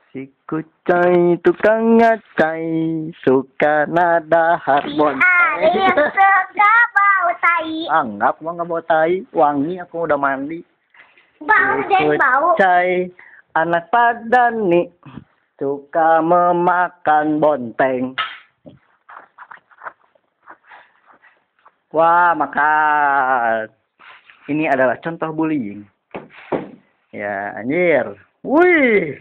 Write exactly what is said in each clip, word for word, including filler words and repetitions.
Si kucai tukang ngacai suka nada harmon. Si yang suka bau tai. Anggap gua nggak bau tai, wangi aku udah mandi. Bau jadi bau. Kucai anak padani suka memakan bonteng. Wah, makan. Ini adalah contoh bullying. Ya, anjir. Wih.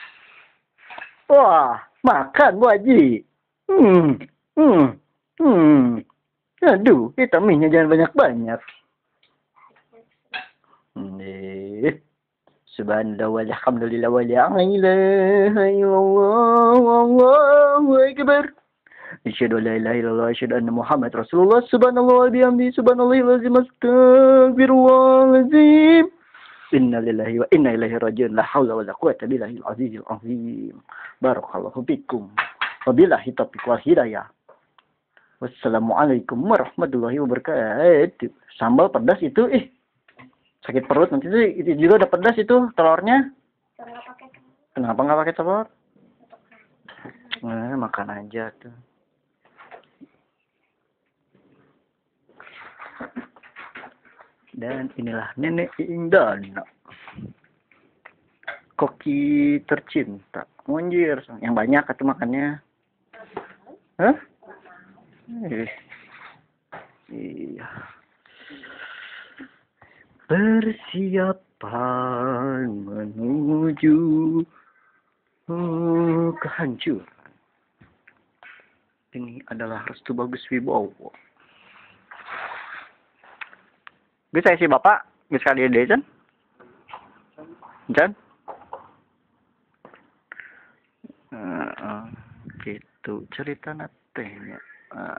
Wah, makan Bu Haji. Hmm. Hmm. Hmm. Aduh, vitaminnya jangan banyak-banyak. Nih. Subhanallah walhamdulillah wala ilaha illallah wallahu akbar. Asyhadu an la ilaha illallah asyhadu anna Muhammad Rasulullah subhanallah wa bihamdihi subhanallahil azim astaghfirullahalazim. Inna lillahi wa inna ilaihi raji'un. La haula wa la quwwata billahil azizil azim. Barakallahu fikum. Wabillahi taufiq wal hidayah. Wassalamualaikum warahmatullahi wabarakatuh. Sambal pedas itu ih sakit perut nanti tuh itu juga ada pedas itu telurnya. Kenapa nggak pakai telur? Nah, makan aja tuh. Dan inilah nenek Indana. Koki tercinta. Anjir, yang banyak atau makannya. Hah? Eh. Iya. Persiapan menuju oh, kehancuran. Ini adalah Restu Bagus Wibowo. Bisa si bapak, bisa dia deh, Chan? Chan? Uh, uh, gitu cerita natenya. Uh,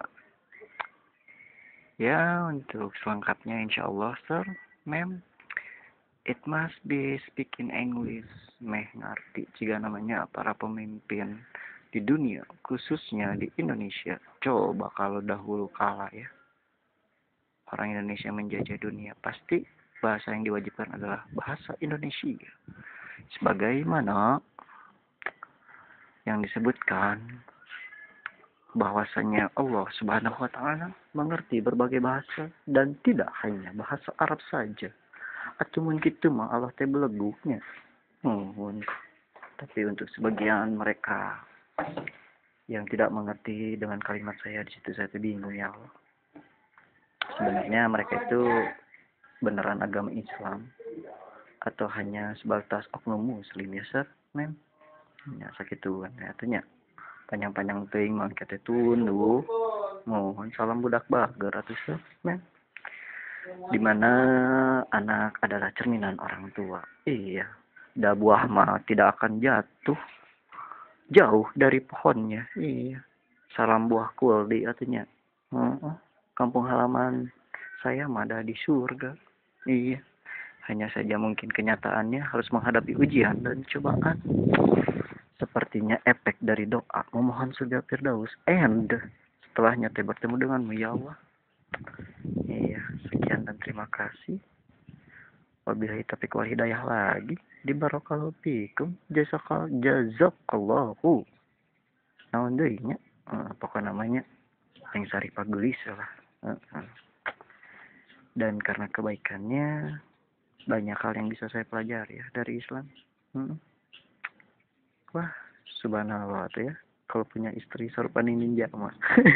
ya untuk selengkapnya insya Allah, sir, ma'am, it must be speaking English, meh ngerti jika namanya para pemimpin di dunia, khususnya di Indonesia. Coba kalau dahulu kala ya. Orang Indonesia menjajah dunia, pasti bahasa yang diwajibkan adalah bahasa Indonesia. Sebagaimana yang disebutkan bahwasanya Allah Subhanahu wa taala mengerti berbagai bahasa dan tidak hanya bahasa Arab saja. Atumun kitu mah Allah teh beleguknya. Hmm, tapi untuk sebagian mereka yang tidak mengerti dengan kalimat saya di situ saya tuh bingung ya Allah. Sebenarnya mereka itu beneran agama Islam atau hanya sebatas oknum muslim ya sir, mem? Ya sakituan ya tanya panjang-panjang teuing mangke teh tunduh. Mohon salam budak bager atuh sir, mem. Di mana anak adalah cerminan orang tua. Iya, da buah mah tidak akan jatuh jauh dari pohonnya. Iya. Salam buah kuldi atunya. Heeh. Kampung halaman saya mah ada di surga. Iya. Hanya saja mungkin kenyataannya harus menghadapi ujian dan cobaan. Sepertinya efek dari doa memohon surga Firdaus. And setelahnya teh bertemu denganmu ya Allah. Iya. Sekian dan terima kasih. Wabillahi taufiq wal hidayah lagi. Di barakallahu fikum. Jazakal jazakallahu. Naon deui nya? Uh, pokoknya namanya yang sari pagelis lah. Uh, uh. Dan karena kebaikannya banyak hal yang bisa saya pelajari ya dari Islam. Hmm. Wah, subhanallah tuh ya. Kalau punya istri sarupani ninja mah.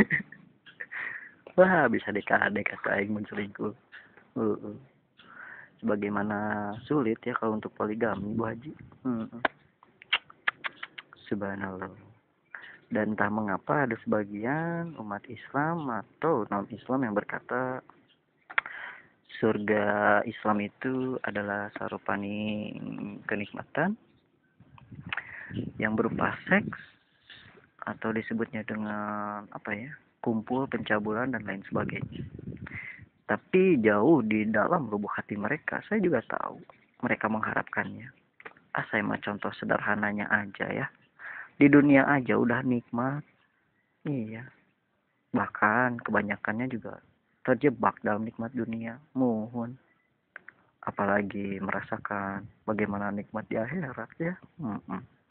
Wah, bisa dekade kata aing mun selingkuh. Uh, uh. Sebagaimana sulit ya kalau untuk poligami Bu Haji. Hmm. Subhanallah. Dan entah mengapa ada sebagian umat Islam atau non-Islam yang berkata surga Islam itu adalah sarupani kenikmatan yang berupa seks atau disebutnya dengan apa ya, kumpul, pencabulan dan lain sebagainya. Tapi jauh di dalam lubuk hati mereka, saya juga tahu mereka mengharapkannya. Ah, saya mah contoh sederhananya aja ya. Di dunia aja udah nikmat. Iya. Bahkan kebanyakannya juga terjebak dalam nikmat dunia. Mohon. Apalagi merasakan bagaimana nikmat di akhirat ya. Hmm-hmm.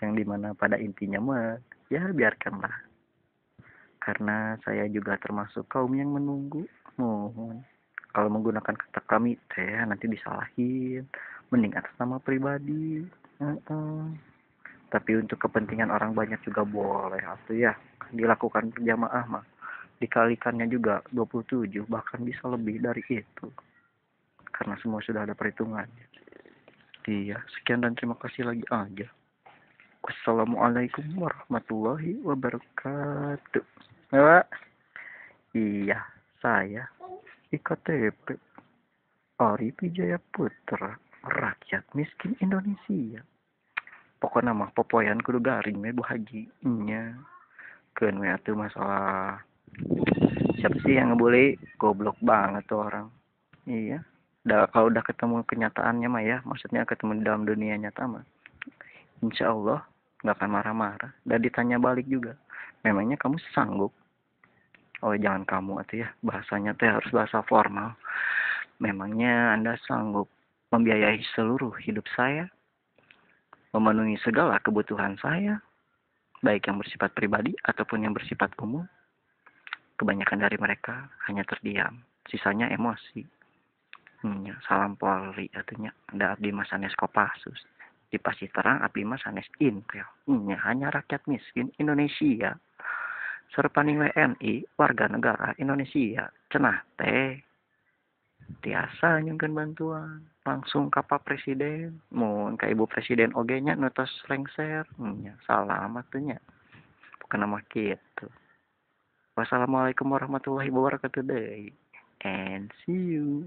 yang dimana pada intinya mah ya biarkanlah, karena saya juga termasuk kaum yang menunggu. Mohon kalau menggunakan kata kami teh nanti disalahin, mending atas nama pribadi. Uh-uh. Tapi untuk kepentingan orang banyak juga boleh atau ya dilakukan berjamaah mah dikalikannya juga dua puluh tujuh, bahkan bisa lebih dari itu karena semua sudah ada perhitungannya. Iya, sekian dan terima kasih lagi aja. Wassalamualaikum warahmatullahi wabarakatuh. Ya, iya, saya I K T P Ari Wijaya Putra, rakyat miskin Indonesia. Pokoknya mah popoyan kudu garing we Bu Haji nya. Keun we atuh masalah siapa sih yang ngebully, goblok banget tuh orang. Iya. Udah, kalau udah ketemu kenyataannya mah ya, maksudnya ketemu di dalam dunia nyata mah, insya Allah nggak akan marah-marah. Dan ditanya balik juga, memangnya kamu sanggup? Oh jangan kamu atau ya, bahasanya teh harus bahasa formal. Memangnya Anda sanggup membiayai seluruh hidup saya? Memenuhi segala kebutuhan saya? Baik yang bersifat pribadi ataupun yang bersifat umum? Kebanyakan dari mereka hanya terdiam. Sisanya emosi. Hmm, salam Polri artinya ada abdi mas sanes Kopassus. Di pasti terang abdi mas sanes Intel. Hmm, hanya rakyat miskin Indonesia. Serpaning W N I warga negara Indonesia. Cenah teh tiasa nyungkeun bantuan langsung ka Pak Presiden, mun ka Ibu Presiden oge nya nutos lengser. Hmm, salam atunya. Bukan nama kitu. Wassalamualaikum warahmatullahi wabarakatuh deui. And see you.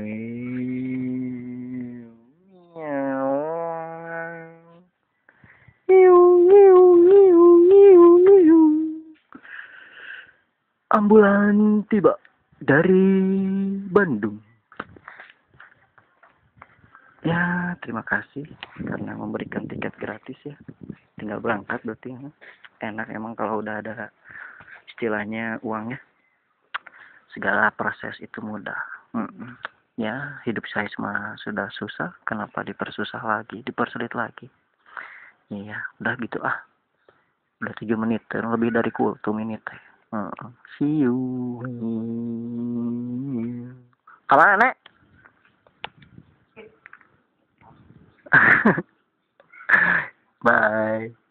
Ambulan tiba dari Bandung. Ya, terima kasih karena memberikan tiket gratis ya. Tinggal berangkat berarti ya. Enak emang kalau udah ada istilahnya uangnya. Segala proses itu mudah. Mm-mm. Ya, hidup saya semua sudah susah, kenapa dipersusah lagi, dipersulit lagi. Iya, udah gitu ah. Udah tujuh menit, lebih dari kultum ini teh. Uh-uh. See you. Kemana, Nek? Bye.